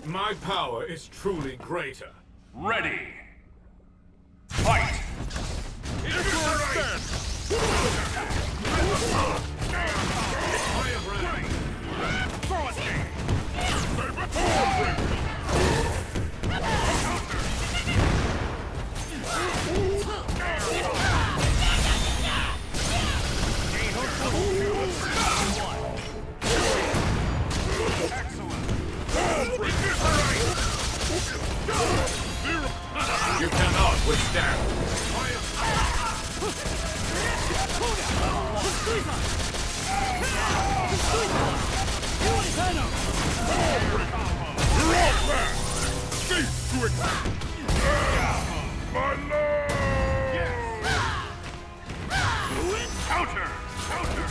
My power is truly greater. Ready. Fight! You cannot withstand. You're all back! Cease to attack! My lord! Counter! Counter!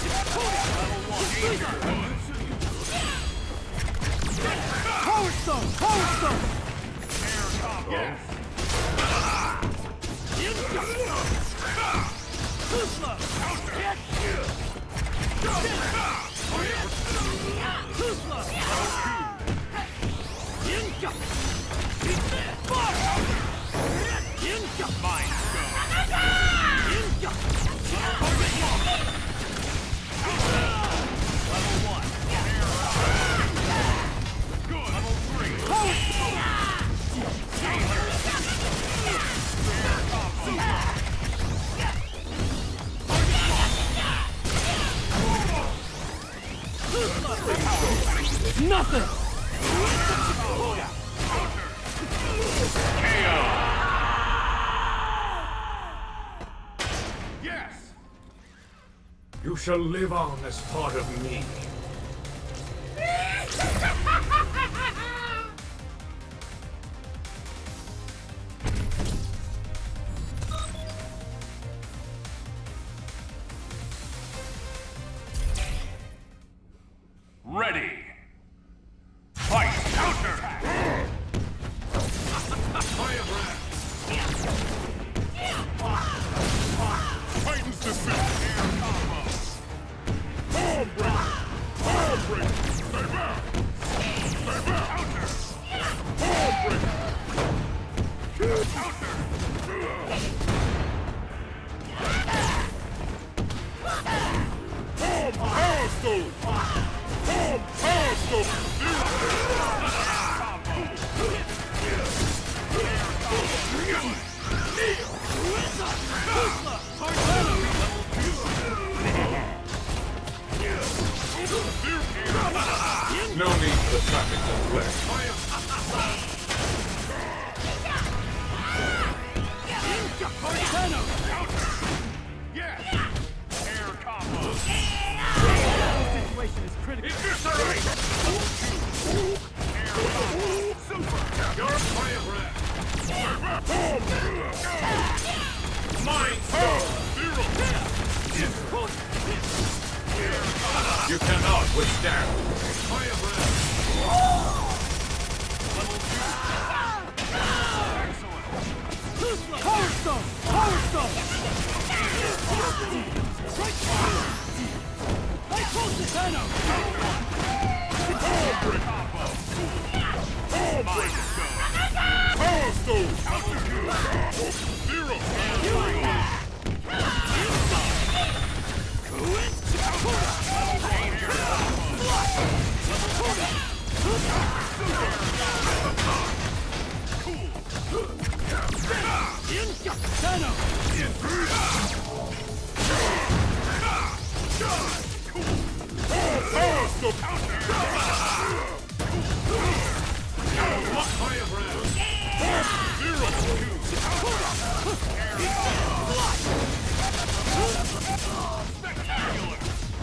Power Stone! Power Stone! Air combo! Yes! Tuzla! Tuzla! Inca! Inca! Mind Stone! Inca! Level 1. Air combo! Good! Level 3. Power Nothing! KO! Yes! You shall live on as part of me. Ready! Fight! Counter! Fire breath. Titans descent! Air combo! Ball break! Ball break! Stay back! Stay back! Counter! Ball break! Counter! Ball power stone! Ball power stone! No need for traffic to flex. Yes! Air combo! situation is critical. Eviscerate! Air combo! Super! Your fire breath. Mind Stone! Zero! You cannot withstand. Fire breath. Excellent! Power Stone! Power Stone! I close the Thanos! Ball break! Ball break! Power Stone! Zero! Power Stone! Fire breath. Zero! Spectacular!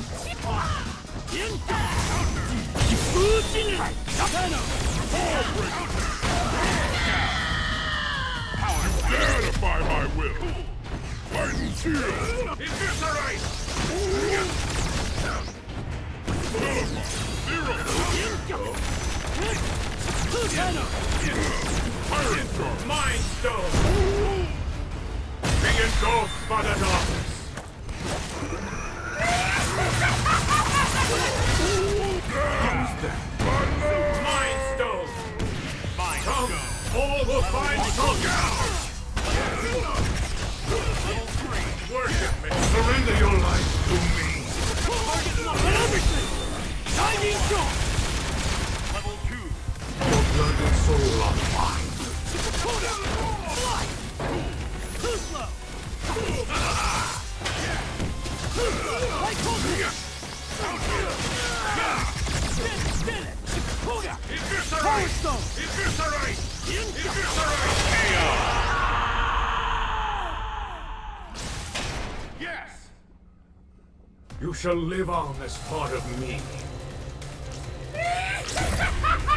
Ball break! Power! Dare defy my will! Fighting shield! Eviscerate. Zero! Pirate Charge! Mind Stone. Be engulfed by the darkness. Mind Stone. fine soldier! Worship me! Surrender your life to me! Target locked on everything! Shining shot! Level 2. Your blood and soul are mine! Fly! Too slow! Too slow! Like Hulk! Did it! Koga! Power Stone! Eviscerate! Inga! Yes! You shall live on as part of me.